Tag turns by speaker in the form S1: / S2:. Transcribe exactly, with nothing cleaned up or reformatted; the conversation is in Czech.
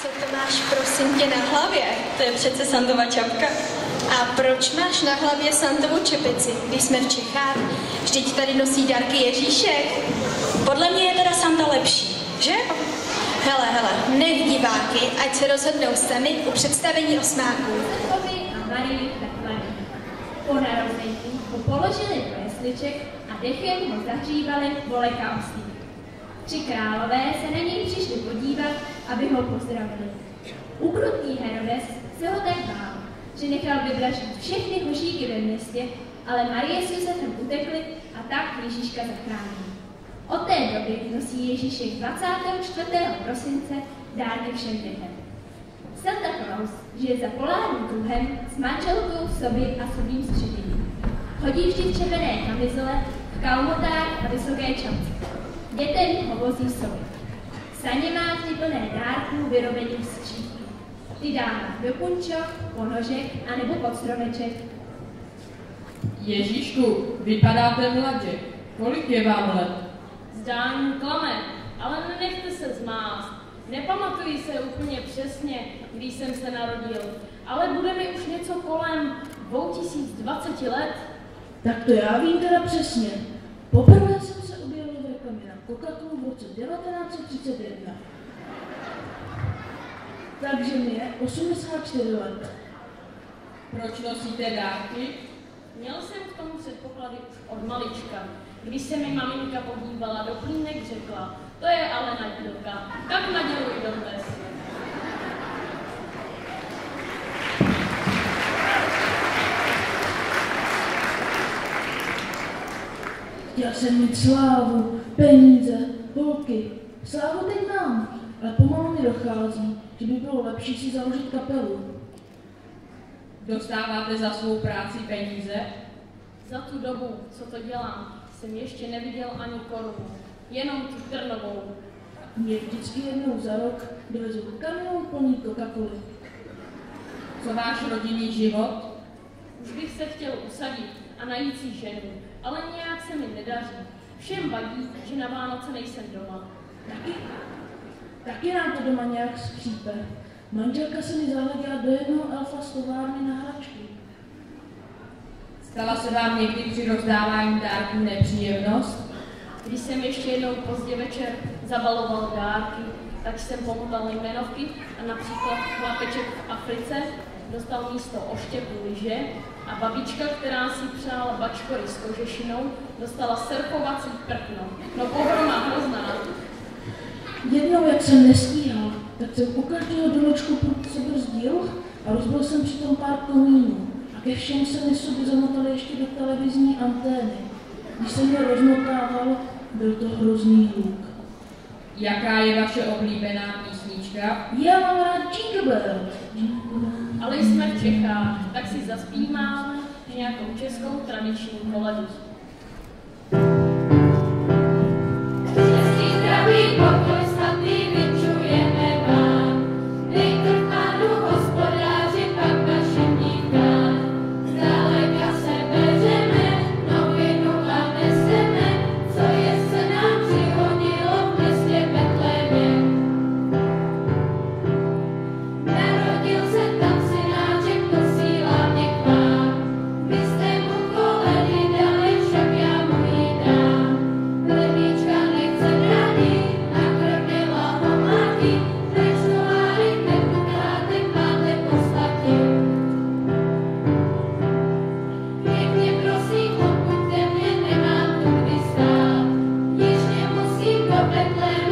S1: to máš, prosím tě, na hlavě? To je přece Santova čapka. A proč máš na hlavě Santovu čepici, když jsme v Čechách? Vždyť tady nosí dárky Ježíšek.
S2: Podle mě je teda Santa lepší, že?
S1: Hele, hele, nech diváky, ať se rozhodnou sami u představení osmáků.
S3: Santovi a Marii takhle. Po narození mu položili do jesliček a dechem ho zahřívali voleka oslí. Tři králové se na něj přišli podívat, aby ho pozdravili. Ukrutný Herodes se ho tak bál, že nechal vyvraždit všechny hošíky ve městě, ale Marie s Josefem utekli a tak Ježíška zachránili. Od té doby nosí Ježíšek dvacátého čtvrtého prosince dárky všem dětem. Santa Claus žije za polárním kruhem s manželkou v sobě a sobým středěním. Chodí vždy v červené kamizole, v kalhotách a vysoké čapce. Dětem ho vozí sobě. Saně má vždy plné dárků vyrobených z křídky. Ty dáme do punčok, ponožek anebo pod stromeček.
S4: Ježíšku, vypadáte mladě. Kolik je vám let?
S5: Zdání klame, ale nenechte se zmást. Nepamatuji se úplně přesně, když jsem se narodil, ale bude mi už něco kolem dvou tisíc dvacet let.
S6: Tak to já vím teda přesně. Poprvé jsem se objevil v reklamě na Coca-Colu v roce devatenáct set třicet jedna. Takže mi je osmdesát čtyři let.
S4: Proč nosíte dárky?
S5: Měl jsem k tomu předpoklady už od malička. Když se mi maminka podívala do plínek, řekla, to je ale nadělka, tak naděluji dodnes.
S6: Chtěl jsem mít slávu, peníze, holky. Slávu teď mám, ale pomalu mi dochází, že by bylo lepší si založit kapelu.
S4: Dostáváte za svou práci peníze?
S5: Za tu dobu, co to dělám, jsem ještě neviděl ani korunu, jenom tu trnovou.
S6: Mě vždycky jednou za rok dovezou kamion plný Coca-Coly.
S4: Co váš rodinný život?
S5: Už bych se chtěl usadit a najít si ženu, ale nějak se mi nedaří. Všem vadí, že na Vánoce nejsem doma.
S6: Taky, taky nám to doma nějak skřípe. Manželka se mi zahleděla do jednoho elfa z továrny na hračky.
S4: Stala se vám někdy při rozdávání dárků nepříjemnost?
S5: Když jsem ještě jednou pozdě večer zabaloval dárky, tak jsem pomotal jmenovky a například chlapeček v Africe dostal místo oštěpu lyže a babička, která si přála bačkory s kožešinou, dostala surfovací prkno. No pohroma hrozná.
S6: Jednou, jak jsem nestíhal, tak jsem u každého domečku prud se brzdil a rozbil jsem přitom pár komínů. A ke všem se mi sobě zamotali ještě do televizní antény. Když jsem je rozmotával, byl to hrozný hluk.
S4: Jaká je vaše oblíbená písnička?
S6: Já mám rád Jingle Bell.
S5: Ale jsme v Čechách, tak si zaspíváme nějakou českou tradiční koledu.
S3: Betlému.